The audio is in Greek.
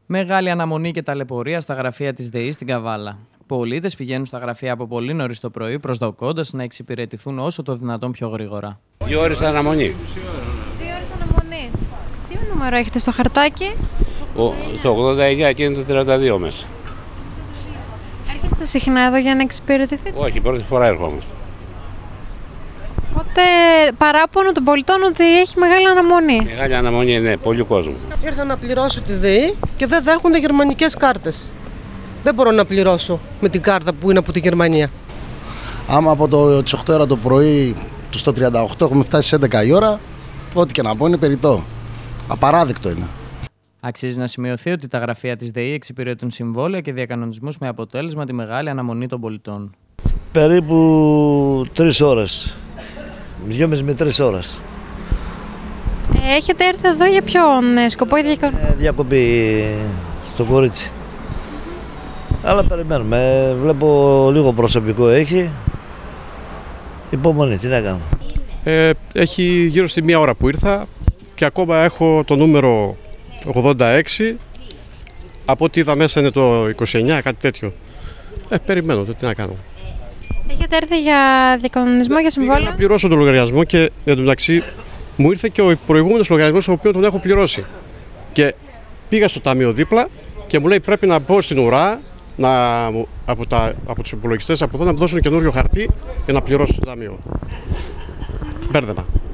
Μεγάλη αναμονή και ταλαιπωρία στα γραφεία της ΔΕΗ στην Καβάλα. Πολίτες πηγαίνουν στα γραφεία από πολύ νωρίς το πρωί, προσδοκώντας να εξυπηρετηθούν όσο το δυνατόν πιο γρήγορα. 2 ώρες αναμονή. 2 ώρες αναμονή. Τι νούμερο έχετε στο χαρτάκι? Το 89 και είναι το 32 μέσα. Έρχεστε συχνά εδώ για να εξυπηρετηθείτε? Όχι, πρώτη φορά ερχόμαστε. Οπότε παράπονο των πολιτών ότι έχει μεγάλη αναμονή. Μεγάλη αναμονή, ναι, πολύ κόσμο. Ήρθα να πληρώσω τη ΔΕΗ και δεν δέχονται γερμανικές κάρτες. Δεν μπορώ να πληρώσω με την κάρτα που είναι από τη Γερμανία. Άμα από το 8 ώρα το πρωί στο 38 έχουμε φτάσει σε 11 η ώρα, ό,τι και να πω είναι περιττό. Απαράδεκτο είναι. Αξίζει να σημειωθεί ότι τα γραφεία της ΔΕΗ εξυπηρετούν συμβόλαια και διακανονισμούς με αποτέλεσμα τη μεγάλη αναμονή των πολιτών. Περίπου 3 ώρες. 2,5 με 3 ώρες. Έχετε έρθει εδώ για ποιον σκοπό? Διακοπή στο κορίτσι. Αλλά περιμένουμε. Βλέπω λίγο προσωπικό έχει. Υπομονή, τι να κάνω. Έχει γύρω στη 1 ώρα που ήρθα και ακόμα έχω το νούμερο 86. Από ό,τι είδα μέσα είναι το 29, κάτι τέτοιο. Περιμένω το τι να κάνω. Έχετε έρθει για διακανονισμό, για συμβόλαιο? Πήγα να πληρώσω τον λογαριασμό και εντωμεταξύ μου ήρθε και ο προηγούμενος λογαριασμός, τον οποίο τον έχω πληρώσει. Και πήγα στο ταμείο δίπλα και μου λέει πρέπει να μπω στην ουρά από τους υπολογιστές από εδώ να μου δώσουν καινούριο χαρτί για να πληρώσω το ταμείο. Μπέρδεμα.